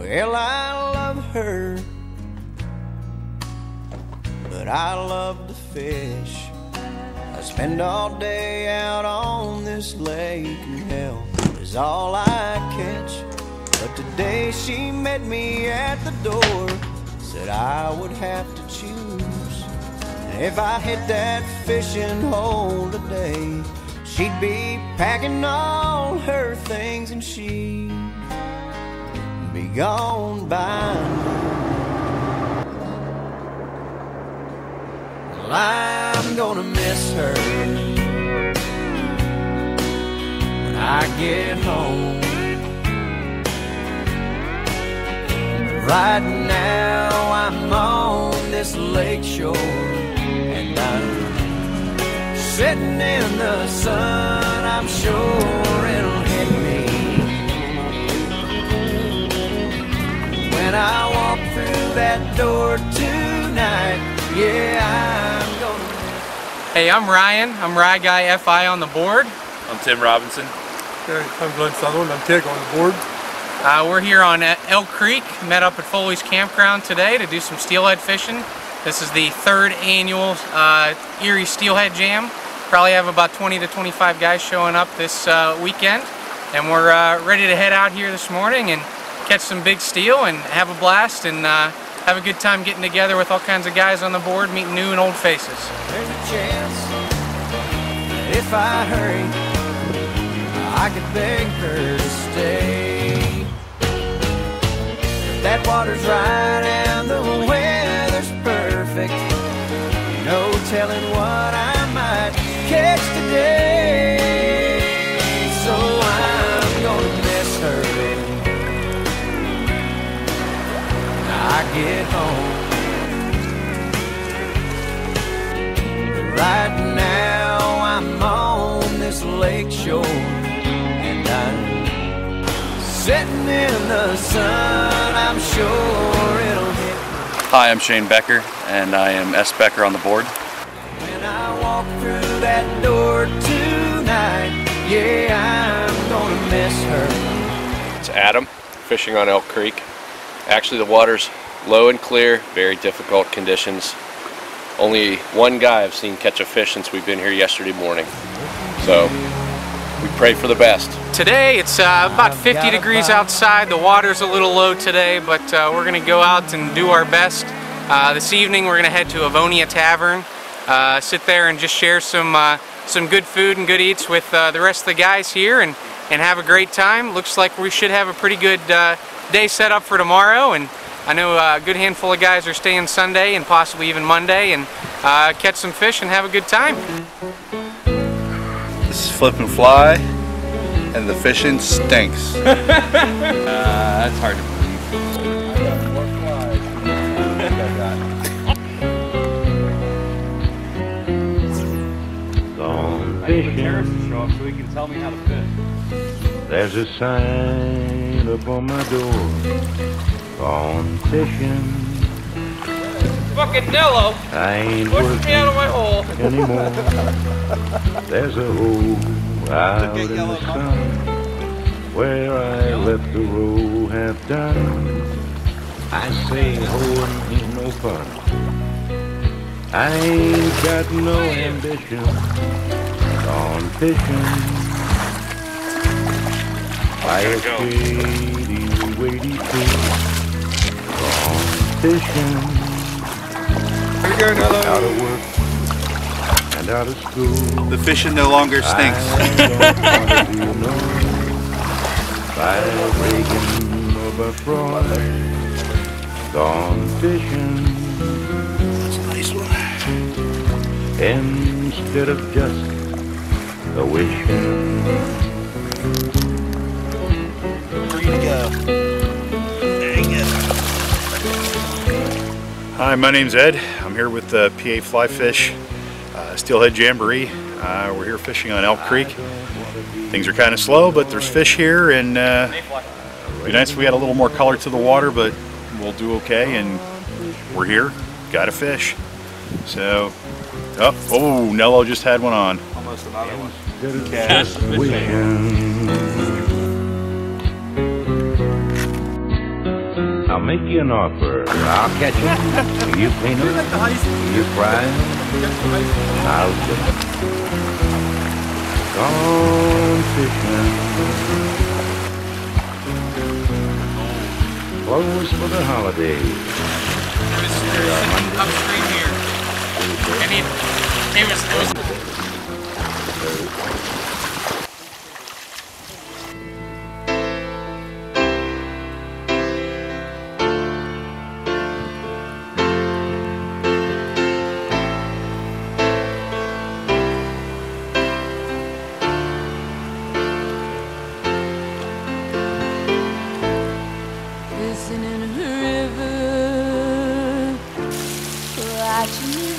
Well, I love her, but I love to fish. I spend all day out on this lake, and hell is all I catch. But today she met me at the door, said I would have to choose. And if I hit that fishing hole today, she'd be packing all her things and she'd be gone by noon. Well, I'm gonna miss her when I get home. Right now I'm on this lake shore, and I'm sitting in the sun. I'm sure it'll hit me when I walk through that door tonight. Yeah, I'm gonna miss. Hey, I'm Ryan. I'm Rye Guy FI on the board. I'm Tim Robinson. Okay, I'm Glenn Sutherland. I'm Tig on the board. We're here on Elk Creek, met up at Foley's Campground today to do some steelhead fishing. This is the third annual Erie Steelhead Jam. Probably have about 20 to 25 guys showing up this weekend. And we're ready to head out here this morning and catch some big steel and have a blast and have a good time getting together with all kinds of guys on the board, meeting new and old faces. There's a chance that if I hurry, I could beg her to stay. If that water's right and the weather's perfect, no telling what I might catch today. So I'm gonna miss her when I get home. But right now I'm on this lake shore, and I'm sitting in the sun. I'm sure it'll hit. Hi, I'm Shane Becker, and I am S. Becker on the board. When I walk through that door tonight, yeah, I'm gonna miss her. It's Adam, fishing on Elk Creek. Actually, the water's low and clear, very difficult conditions. Only one guy I've seen catch a fish since we've been here yesterday morning. So, we pray for the best. Today it's about 50 degrees outside. The water's a little low today, but we're going to go out and do our best. This evening we're going to head to Avonia Tavern, sit there and just share some good food and good eats with the rest of the guys here and have a great time. Looks like we should have a pretty good day set up for tomorrow, and I know a good handful of guys are staying Sunday and possibly even Monday and catch some fish and have a good time. This is Flip and Fly, and the fishing stinks. That's hard to believe. Gone I need the fishing. carrots to show up so he can tell me how to fish. There's a sign upon my door. Gone fishing. Fucking Nello! I ain't Push me working out of my hole! anymore. There's a hole out in the sun where I left the row half done. I say hoeing ain't no fun. I ain't got no ambition. Gone fishing by a shady, weighty tree. Gone fishing. Out of work and out of school. The fishing no longer stinks. By Reagan or by Freud, gone fishing. That's a nice one. Instead of just a wishing. Free to go. Dang it. Hi, my name's Ed. I'm here with the PA Fly Fish Steelhead Jamboree. We're here fishing on Elk Creek. Things are kind of slow, but there's fish here, and it'd be nice if we had a little more color to the water, but we'll do okay, and we're here, got a fish. So, oh, Nello just had one on. Almost another one. Just wishing. I'll make you an offer. I'll catch him. You clean him. You fry him. I'll cook him. Gone fishing. Closed for the holidays. There's upstream here. And it was listening to the river, watching you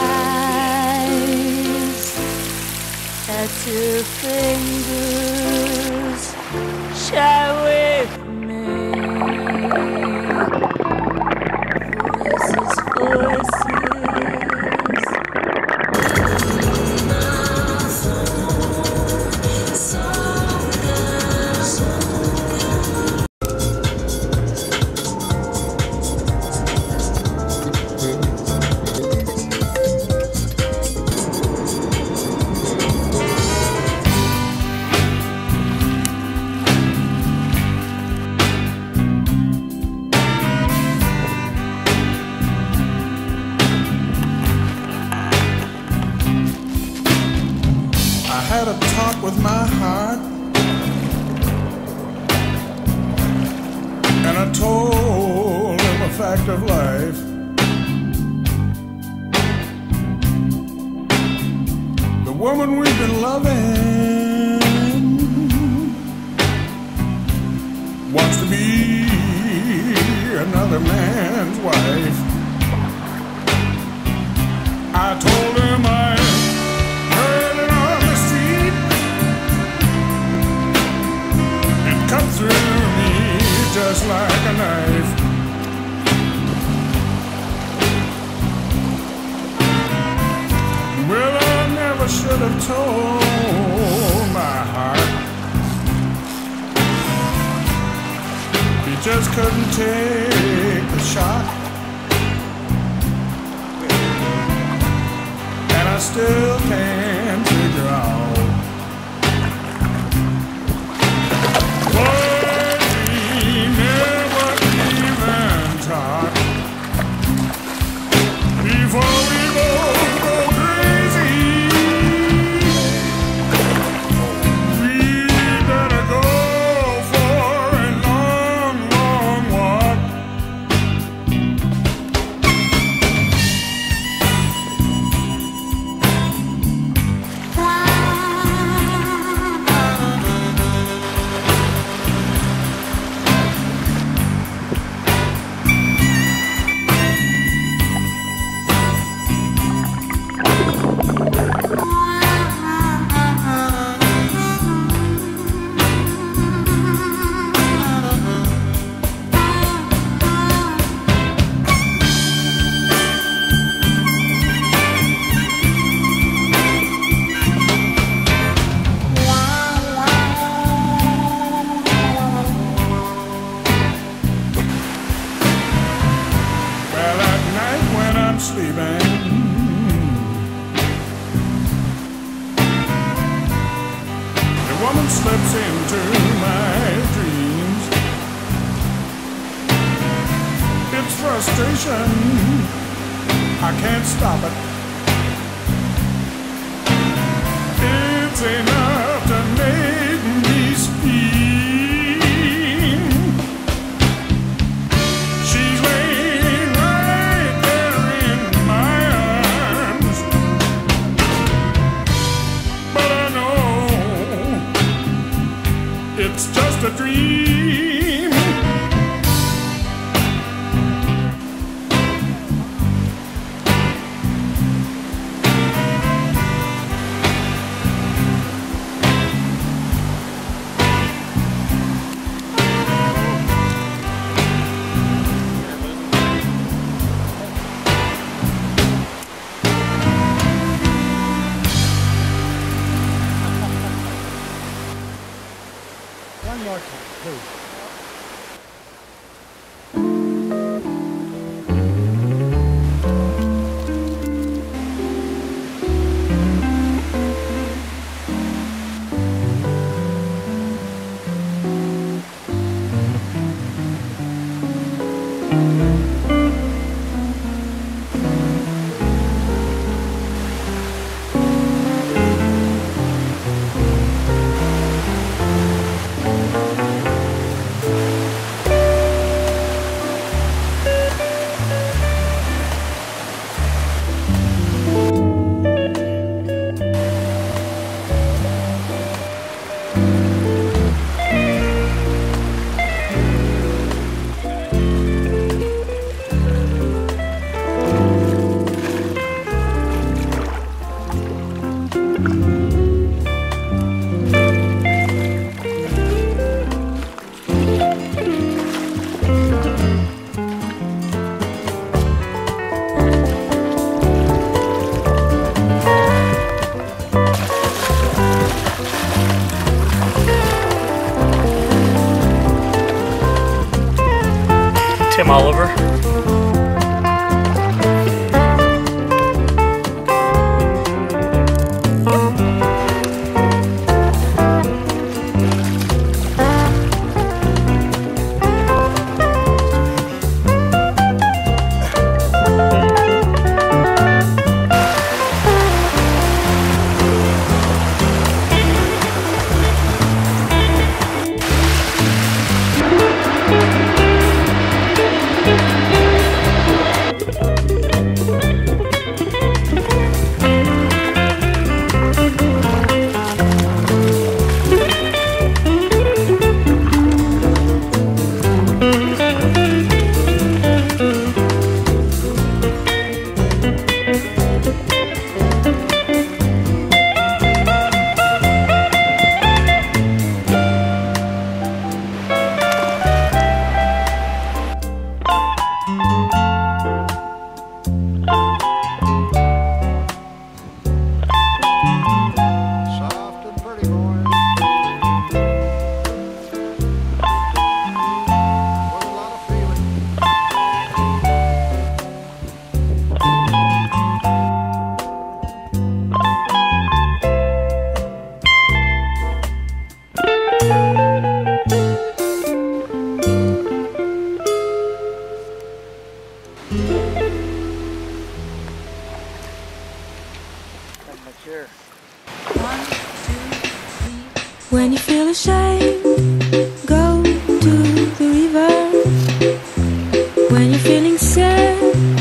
rise. Let your fingers shy away from me. Voices, voices. I had a talk with my heart, and I told him a fact of life. The woman we've been loving wants to be another man's wife. I told him I heard it on the street. It cut through me just like a knife. Well, I never should have told my heart. He just couldn't take the shock. And I still can't figure out what we never even talked before we both go crazy. We better go for a long, long walk. Well, at night when I'm sleeping, the woman slips into my dreams. It's frustration, I can't stop it. It's enough to make me scream. She's laying right there in my arms, but I know it's just a dream. One more time, please. Tim Oliver. When you feel ashamed, go to the river. When you're feeling sad,